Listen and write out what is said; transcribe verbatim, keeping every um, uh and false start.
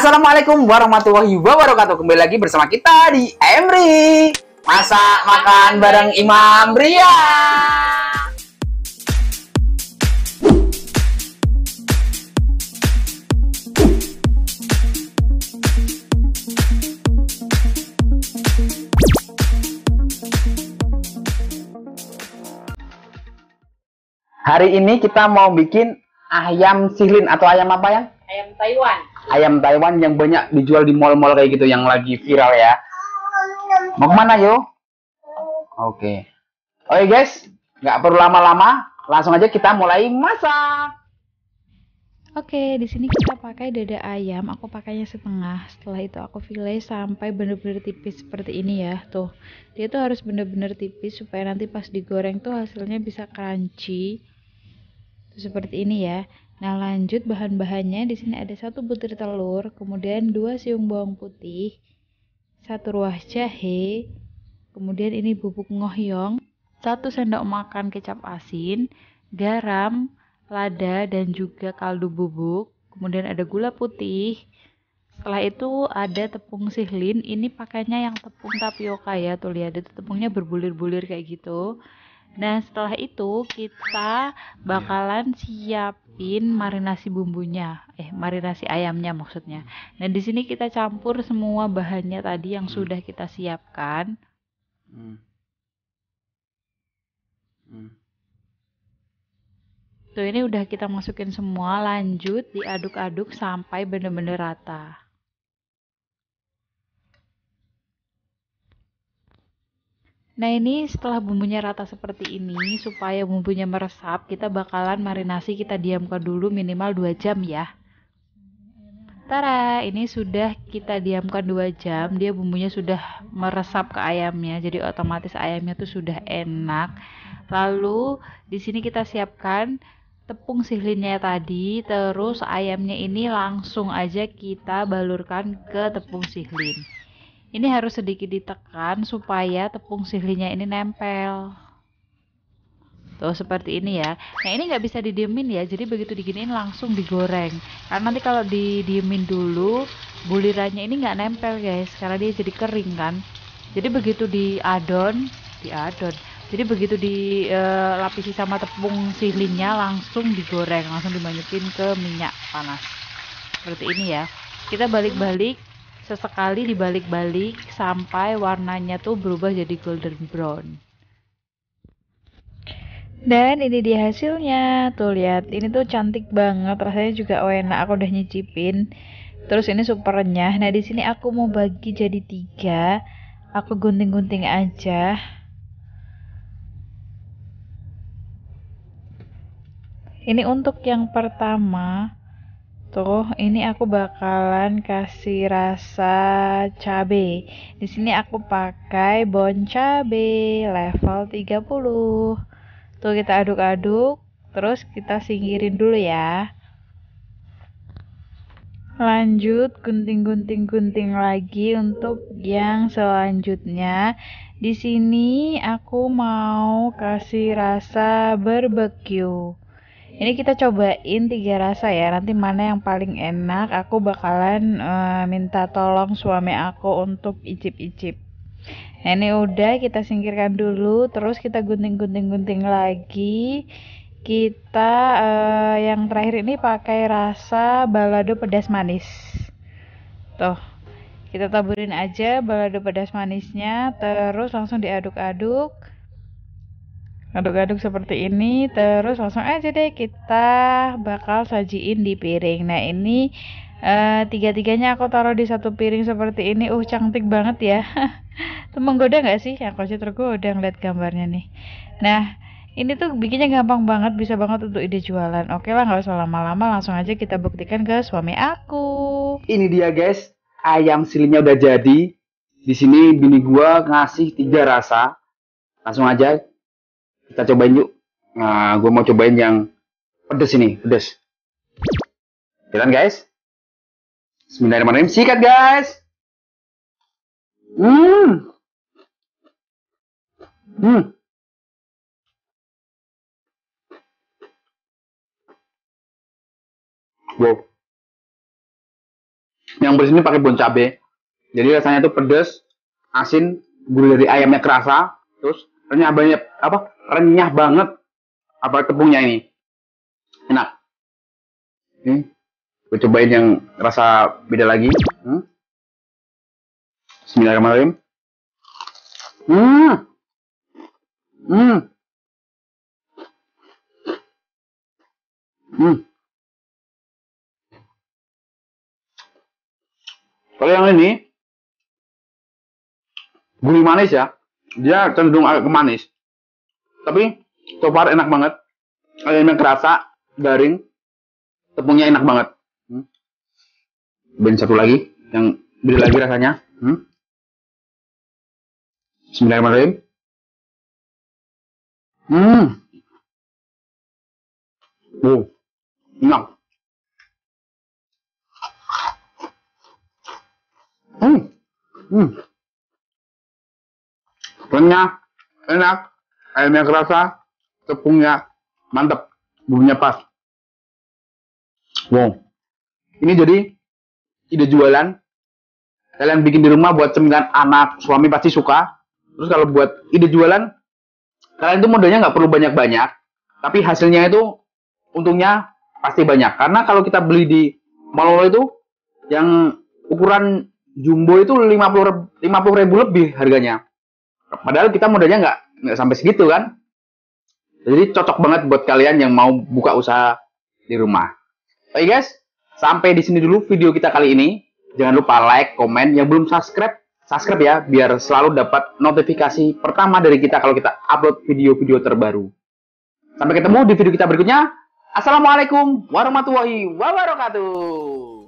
Assalamualaikum warahmatullahi wabarakatuh. Kembali lagi bersama kita di Emri Masak Makan bareng Imam Ria. Hari ini kita mau bikin ayam silin atau ayam apa ya? Ayam Taiwan. Ayam Taiwan yang banyak dijual di mall-mall kayak gitu, yang lagi viral ya. Mau kemana yuk? Oke. Oke guys, nggak perlu lama-lama, langsung aja kita mulai masak. Oke, di sini kita pakai dada ayam. Aku pakainya setengah. Setelah itu aku fillet sampai bener-bener tipis seperti ini ya. Tuh, dia tuh harus bener-bener tipis supaya nanti pas digoreng tuh hasilnya bisa crunchy. Tuh, seperti ini ya. Nah, lanjut bahan-bahannya. Di sini ada satu butir telur, kemudian dua siung bawang putih, satu ruas jahe, kemudian ini bubuk ngohyong, satu sendok makan kecap asin, garam, lada, dan juga kaldu bubuk. Kemudian ada gula putih. Setelah itu ada tepung sihlin. Ini pakainya yang tepung tapioka ya. Tuh lihat, itu tepungnya berbulir-bulir kayak gitu. Nah, setelah itu kita bakalan siapin marinasi bumbunya, eh marinasi ayamnya maksudnya. Nah, di sini kita campur semua bahannya tadi yang sudah kita siapkan. Hmm. Hmm. Tuh, ini udah kita masukin semua, lanjut diaduk-aduk sampai bener-bener rata. Nah, ini setelah bumbunya rata seperti ini, supaya bumbunya meresap, kita bakalan marinasi, kita diamkan dulu minimal dua jam ya. Tara, ini sudah kita diamkan dua jam, dia bumbunya sudah meresap ke ayamnya, jadi otomatis ayamnya tuh sudah enak. Lalu di sini kita siapkan tepung sihlinnya tadi, terus ayamnya ini langsung aja kita balurkan ke tepung sihlin. Ini harus sedikit ditekan supaya tepung sihlinnya ini nempel. Tuh, seperti ini ya. Nah, ini nggak bisa didiemin ya, jadi begitu diginiin langsung digoreng. Karena nanti kalau didiemin dulu, bulirannya ini nggak nempel guys, karena dia jadi kering kan. Jadi begitu diadon, diadon. Jadi begitu dilapisi sama tepung sihlinnya, langsung digoreng, langsung dimasukin ke minyak panas. Seperti ini ya. Kita balik-balik, sesekali dibalik-balik sampai warnanya tuh berubah jadi golden brown. Dan ini dia hasilnya. Tuh lihat, ini tuh cantik banget, rasanya juga enak. Aku udah nyicipin. Terus ini super renyah. Nah, di sini aku mau bagi jadi tiga. Aku gunting-gunting aja. Ini untuk yang pertama. Tuh, ini aku bakalan kasih rasa cabe. Di sini aku pakai bon cabe level tiga puluh. Tuh, kita aduk-aduk, terus kita singkirin dulu ya. Lanjut gunting-gunting-gunting lagi untuk yang selanjutnya. Di sini aku mau kasih rasa barbecue. Ini kita cobain tiga rasa ya, nanti mana yang paling enak aku bakalan uh, minta tolong suami aku untuk icip-icip. Nah, ini udah kita singkirkan dulu, terus kita gunting-gunting-gunting lagi. Kita uh, yang terakhir ini pakai rasa balado pedas manis. Tuh, kita taburin aja balado pedas manisnya, terus langsung diaduk-aduk. Aduk-aduk seperti ini, terus langsung aja deh kita bakal sajiin di piring. Nah, ini uh, tiga-tiganya aku taruh di satu piring seperti ini. Uh, cantik banget ya. Tuh, menggoda nggak sih? Aku aja tergoda ngeliat gambarnya nih. Nah, ini tuh bikinnya gampang banget, bisa banget untuk ide jualan. Oke lah, nggak usah lama-lama, langsung aja kita buktikan ke suami aku. Ini dia guys, ayam silinnya udah jadi. Di sini bini gua ngasih tiga rasa. Langsung aja kita cobain yuk. Nah, gue mau cobain yang pedes ini, pedes. Jalan guys. Bismillahirrahmanirrahim. Sikat guys. Hmm. Hmm. Wow. Yang bersih ini pakai bon cabe. Jadi rasanya itu pedas, asin, gurih dari ayamnya kerasa, terus renyah banget apa? Renyah banget apa tepungnya ini. Enak. Ini gue cobain yang rasa beda lagi. Hmm. Bismillahirrahmanirrahim. Hmm. Hmm. Hmm. Kalau yang ini gurih manis ya, dia cenderung agak manis. Tapi so far enak banget. Ayamnya kerasa, garing, tepungnya enak banget. Hmm. Ben satu lagi, yang beda lagi rasanya. Hmm. Bismillahirrahmanirrahim. Hmm. Oh, enak. Hmm. Hmm. Renyah, enak, ayamnya kerasa, tepungnya mantep, bumbunya pas. Wow, ini jadi ide jualan. Kalian bikin di rumah buat cemilan anak, suami pasti suka. Terus kalau buat ide jualan, kalian itu modalnya nggak perlu banyak-banyak, tapi hasilnya itu untungnya pasti banyak. Karena kalau kita beli di mall itu, yang ukuran jumbo itu lima puluh ribu lebih harganya. Padahal kita modalnya nggak nggak sampai segitu kan. Jadi cocok banget buat kalian yang mau buka usaha di rumah. Oke guys, sampai di sini dulu video kita kali ini. Jangan lupa like, komen. Yang belum subscribe, subscribe ya, biar selalu dapat notifikasi pertama dari kita kalau kita upload video-video terbaru. Sampai ketemu di video kita berikutnya. Assalamualaikum warahmatullahi wabarakatuh.